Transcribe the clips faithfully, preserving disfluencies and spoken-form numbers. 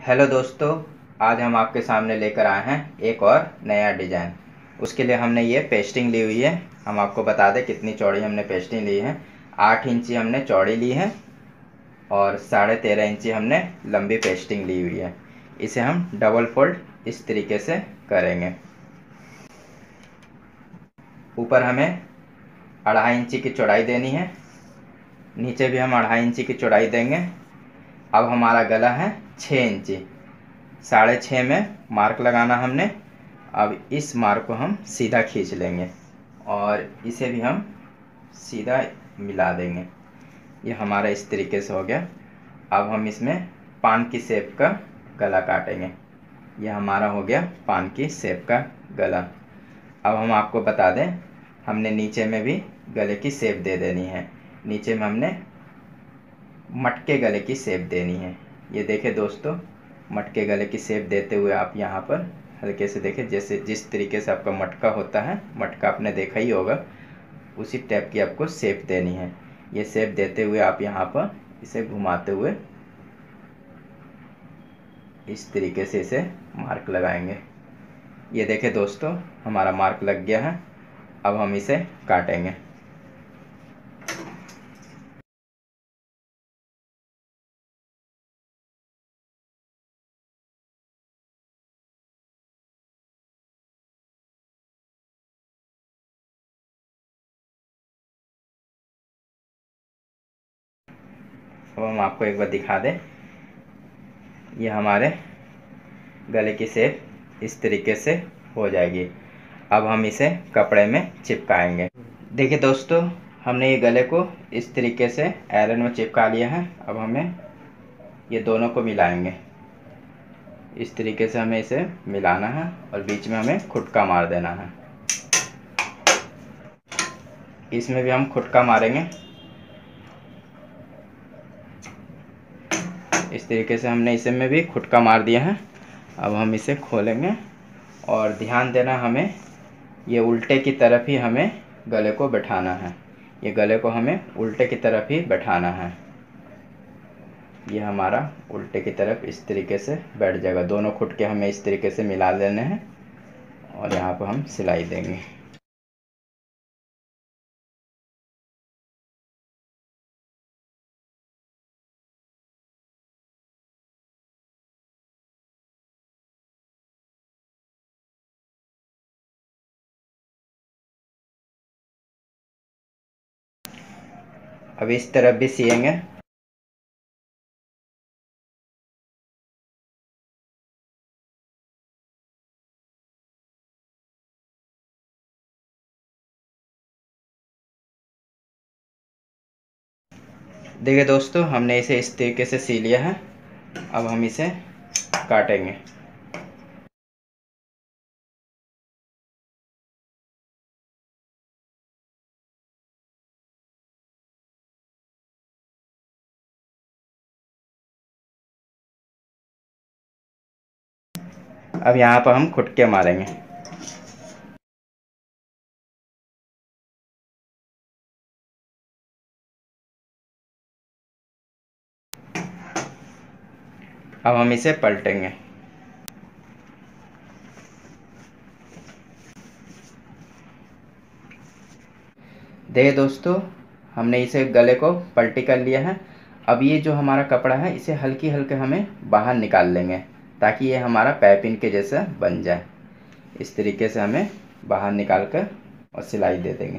Hello दोस्तों, आज हम आपके सामने लेकर आए हैं एक और नया डिज़ाइन। उसके लिए हमने ये पेस्टिंग ली हुई है। हम आपको बता दें कितनी चौड़ी हमने पेस्टिंग ली है। आठ इंची हमने चौड़ी ली है और साढ़े तेरह इंची हमने लंबी पेस्टिंग ली हुई है। इसे हम डबल फोल्ड इस तरीके से करेंगे। ऊपर हमें अढ़ाई इंची की चौड़ाई देनी है, नीचे भी हम अढ़ाई इंची की चौड़ाई देंगे। अब हमारा गला है छः इंची, साढ़े छः में मार्क लगाना हमने। अब इस मार्क को हम सीधा खींच लेंगे और इसे भी हम सीधा मिला देंगे। ये हमारा इस तरीके से हो गया। अब हम इसमें पान की शेप का गला काटेंगे। ये हमारा हो गया पान की शेप का गला। अब हम आपको बता दें, हमने नीचे में भी गले की शेप दे देनी है। नीचे में हमने मटके गले की शेप देनी है। ये देखें दोस्तों, मटके गले की शेप देते हुए आप यहाँ पर हल्के से देखें, जैसे जिस तरीके से आपका मटका होता है, मटका आपने देखा ही होगा, उसी टाइप की आपको शेप देनी है। ये शेप देते हुए आप यहाँ पर इसे घुमाते हुए इस तरीके से इसे मार्क लगाएंगे। ये देखें दोस्तों, हमारा मार्क लग गया है। अब हम इसे काटेंगे। अब हम आपको एक बार दिखा दें, ये हमारे गले की शेप इस तरीके से हो जाएगी। अब हम इसे कपड़े में चिपकाएंगे। देखिए दोस्तों, हमने ये गले को इस तरीके से आयरन में चिपका लिया है। अब हमें ये दोनों को मिलाएंगे। इस तरीके से हमें इसे मिलाना है और बीच में हमें खुटका मार देना है। इसमें भी हम खुटका मारेंगे। इस तरीके से हमने इसे में भी खुटका मार दिया है। अब हम इसे खोलेंगे और ध्यान देना, हमें ये उल्टे की तरफ ही हमें गले को बैठाना है। ये गले को हमें उल्टे की तरफ ही बैठाना है। ये हमारा उल्टे की तरफ इस तरीके से बैठ जाएगा। दोनों खुटके हमें इस तरीके से मिला लेने हैं और यहाँ पर हम सिलाई देंगे। अब इस तरफ भी सिएंगे। देखिए दोस्तों, हमने इसे इस तरीके से सी लिया है। अब हम इसे काटेंगे। अब यहाँ पर हम खुटके मारेंगे। अब हम इसे पलटेंगे। देखिए दोस्तों, हमने इसे गले को पलटी कर लिया है। अब ये जो हमारा कपड़ा है, इसे हल्की हल्के हमें बाहर निकाल लेंगे ताकि ये हमारा पाइपिंग के जैसा बन जाए। इस तरीके से हमें बाहर निकाल कर और सिलाई दे देंगे।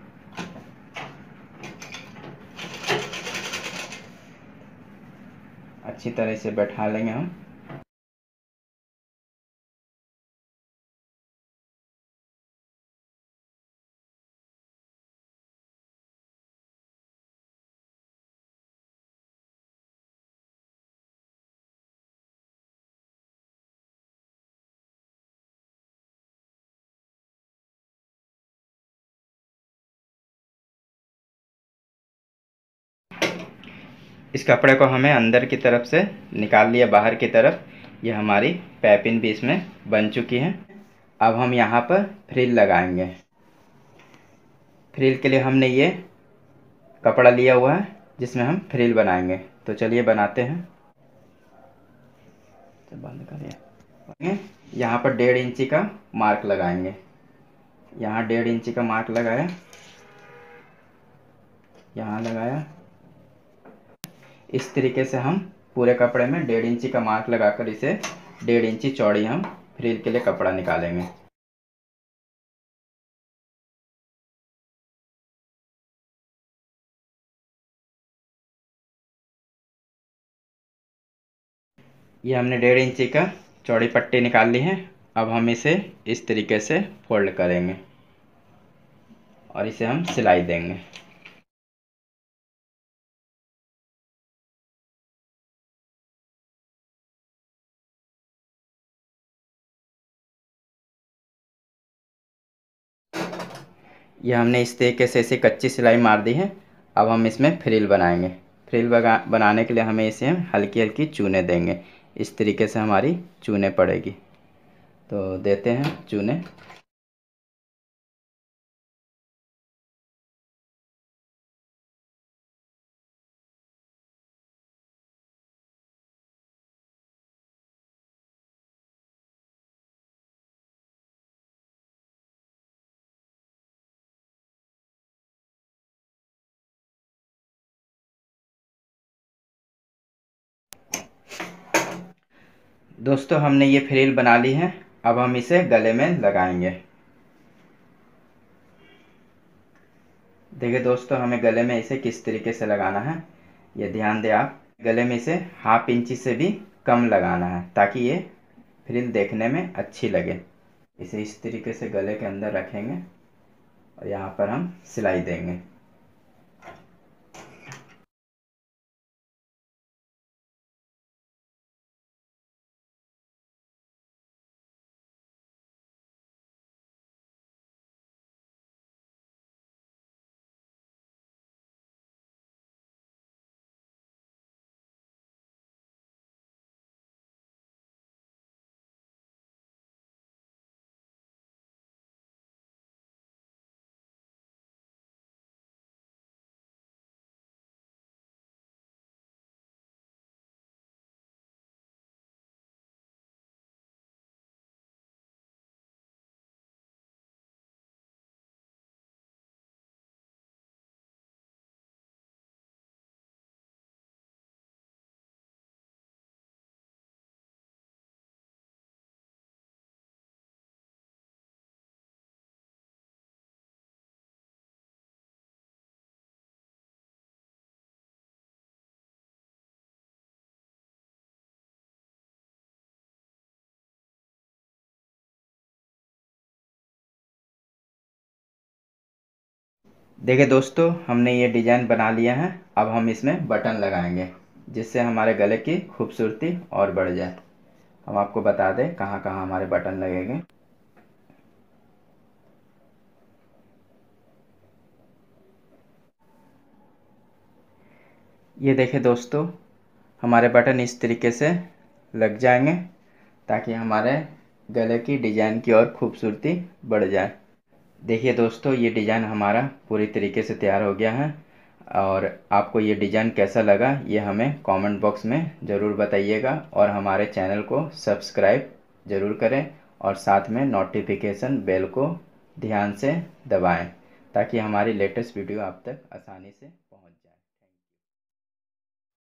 अच्छी तरह से बैठा लेंगे हम। इस कपड़े को हमें अंदर की तरफ से निकाल लिया, बाहर की तरफ। ये हमारी पाइपिंग भी इसमें बन चुकी है। अब हम यहाँ पर फ्रिल लगाएंगे। फ्रिल के लिए हमने ये कपड़ा लिया हुआ है जिसमें हम फ्रिल बनाएंगे। तो चलिए बनाते हैं। तो बंद करिए। यहाँ पर डेढ़ इंची का मार्क लगाएंगे। यहाँ डेढ़ इंची का मार्क लगाया, यहाँ लगाया। इस तरीके से हम पूरे कपड़े में डेढ़ इंची का मार्क लगाकर इसे डेढ़ इंची चौड़ी हम फ्रिल के लिए कपड़ा निकालेंगे। ये हमने डेढ़ इंची का चौड़ी पट्टी निकाल ली है। अब हम इसे इस तरीके से फोल्ड करेंगे और इसे हम सिलाई देंगे। ये हमने इस तरीके से इसे कच्ची सिलाई मार दी है। अब हम इसमें फ्रिल बनाएंगे। फ्रिल बनाने के लिए हमें इसे हल्की हल्की चूने देंगे। इस तरीके से हमारी चूने पड़ेगी। तो देते हैं चूने। दोस्तों हमने ये फ्रिल बना ली है। अब हम इसे गले में लगाएंगे। देखिए दोस्तों, हमें गले में इसे किस तरीके से लगाना है ये ध्यान दें आप। गले में इसे हाफ इंची से भी कम लगाना है ताकि ये फ्रिल देखने में अच्छी लगे। इसे इस तरीके से गले के अंदर रखेंगे और यहाँ पर हम सिलाई देंगे। देखिए दोस्तों, हमने ये डिज़ाइन बना लिया है। अब हम इसमें बटन लगाएंगे जिससे हमारे गले की खूबसूरती और बढ़ जाए। हम आपको बता दें कहाँ कहाँ हमारे बटन लगेंगे। ये देखिए दोस्तों, हमारे बटन इस तरीके से लग जाएंगे ताकि हमारे गले की डिज़ाइन की और खूबसूरती बढ़ जाए। देखिए दोस्तों, ये डिज़ाइन हमारा पूरी तरीके से तैयार हो गया है। और आपको ये डिज़ाइन कैसा लगा ये हमें कमेंट बॉक्स में ज़रूर बताइएगा और हमारे चैनल को सब्सक्राइब ज़रूर करें और साथ में नोटिफिकेशन बेल को ध्यान से दबाएं ताकि हमारी लेटेस्ट वीडियो आप तक आसानी से